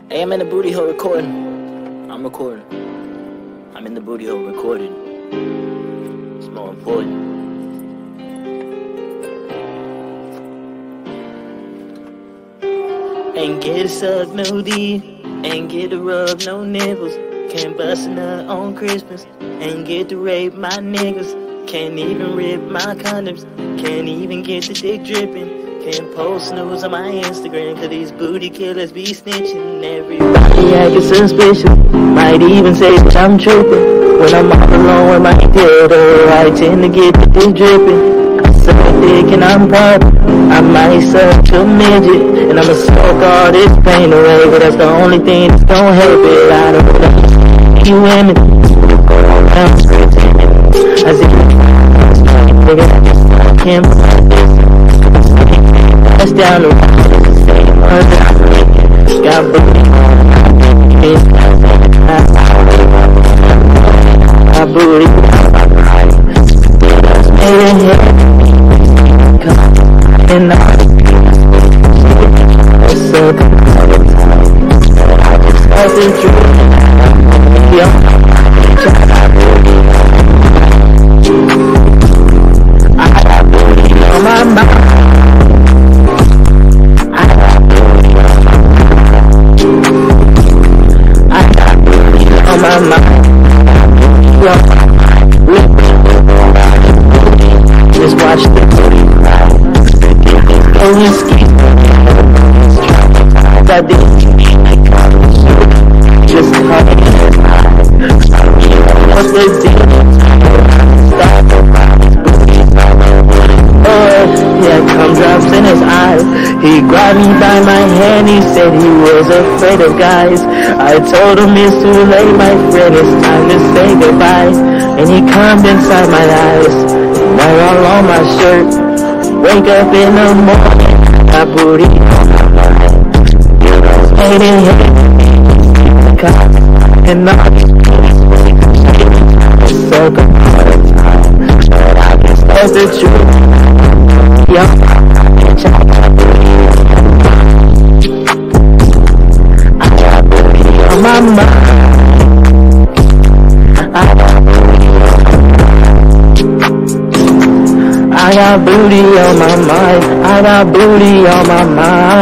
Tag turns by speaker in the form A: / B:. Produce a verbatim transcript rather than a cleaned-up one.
A: Hey, I'm in the booty hole recording. I'm recording. I'm in the booty hole recording. It's more important. Ain't get a suck, no D. Ain't get to rub, no nipples. Can't bust a nut on Christmas. Ain't get to rape my niggas. Can't even rip my condoms. Can't even get the dick dripping. Can't post news on my Instagram, cause these booty killers be snitching. Everybody acting suspicious. Might even say that I'm tripping. When I'm all alone with my dildo, I tend to get the dick dripping. I suck dick and I'm proud. I might suck a midget, and I'ma suck all this pain away, but that's the only thing that's gonna help it. I don't know you women. I see nigga, I just fuck him. That's down the road. Got booty. Got booty. Made in here. And I was so good. That's the truth. Yeah. I got booty on my mind. My mind, just watch the booty cry. Oh, you ski. That bitch, just cut it. What's the deal? Oh, yeah, cum drops in his eyes. He grabbed me by my hand, he said he was afraid of guys. I told him it's too late, my friend, it's time to say goodbye. And he climbed inside my eyes, now all on my shirt. Wake up in the morning, got booty on my mind. Made in here, and all these it's so good all the time, but I guess that's the truth. Yeah. My mind, I got booty on my mind. I got booty on my mind. I got booty on my mind.